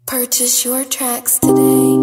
Purchase your tracks today.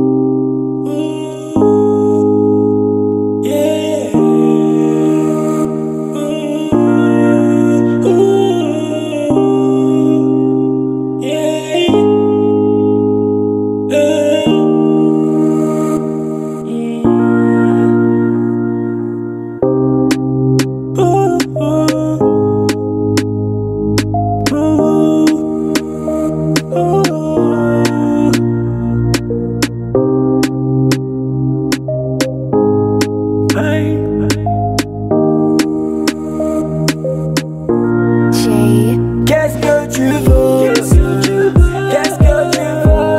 Qu'est-ce que tu veux? Qu'est-ce que tu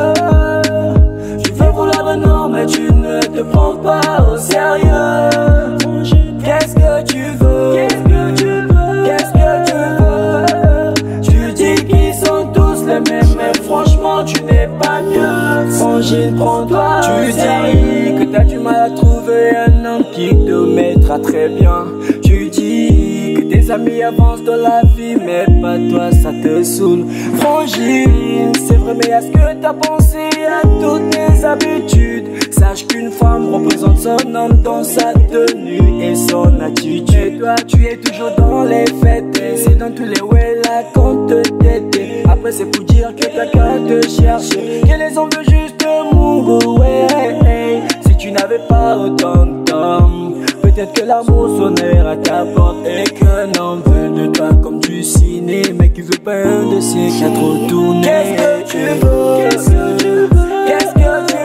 veux? Tu veux vouloir un homme mais tu ne te prends pas au sérieux. Qu'est-ce que tu veux? Qu'est-ce que tu veux? Qu'est-ce que tu veux? Tu dis qu'ils sont tous les mêmes mais franchement tu n'es pas mieux. Frangine, prends-toi au sérieux. Tu dis que t'as du mal à trouver un homme qui te mettra très bien. Tu dis que tes amis avancent dans la vie mais pas toi, ça te saoule. Frangine, c'est vrai mais est-ce que t'as pensé à toutes tes habitudes? Sache qu'une femme représente son homme dans sa tenue et son attitude. Et toi tu es toujours dans les fêtes, c'est dans tous les ouais là qu'on te t'aider. Après c'est pour dire que t'as qu'à te chercher, que les hommes veulent juste mourir, ouais. Si tu n'avais pas autant de temps, peut-être que l'amour sonnerait à ta porte et qu'un homme veut de toi comme du ciné, mais qui veut pas un de ces quatre retourner. Qu'est-ce que tu veux? Qu'est-ce que tu veux? Qu'est-ce que tu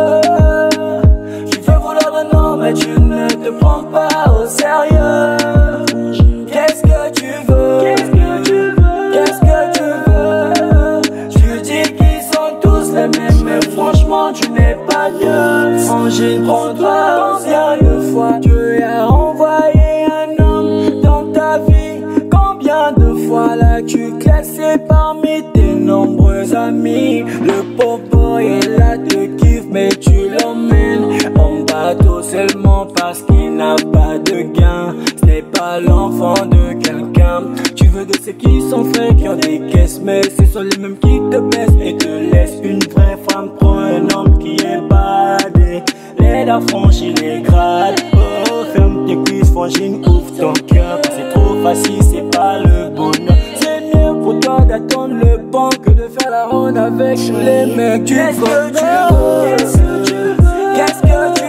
veux? Tu veux vouloir un homme mais tu ne te prends pas au sérieux. Qu'est-ce que tu veux? Qu'est-ce que tu veux? Qu'est-ce que tu veux? Tu dis qu'ils sont tous les mêmes mais franchement tu n'es pas mieux. Frangine, prends-toi au sérieux. Dieu a envoyé un homme dans ta vie. Combien de fois l'as-tu classé parmi tes nombreux amis? Le pauvre boy est là, te kiffe mais tu l'emmènes en bateau seulement parce qu'il n'a pas de gain. Ce n'est pas l'enfant de quelqu'un. Tu veux de ceux qui sont faits, qui ont des caisses, mais ce sont les mêmes qui te baissent et te laissent. Une vraie femme prend un homme qui est badé, l'aide à franchir les grades. Oh, ferme tes cuisses, frangine, ouvre ton cœur. C'est trop facile, c'est pas le bonheur. C'est mieux pour toi d'attendre le bon que de faire la ronde avec les mecs du bonheur. Qu'est-ce que tu veux? Qu'est-ce que tu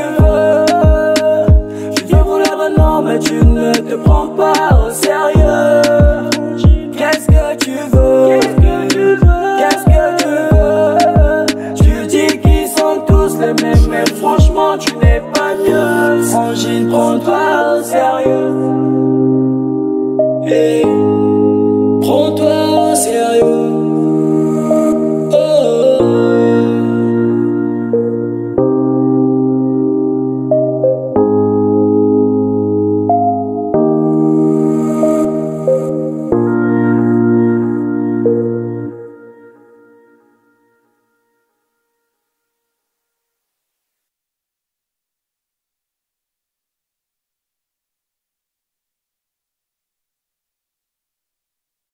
veux? Tu veux vouloir un homme mais tu ne te prends pas au sérieux. Qu'est-ce que tu veux? Qu'est-ce que tu veux? Qu'est-ce que tu veux? Tu dis qu'ils sont tous les mêmes mais franchement tu n'es pas mieux. Frangine, prends-toi au sérieux. Hey, prends-toi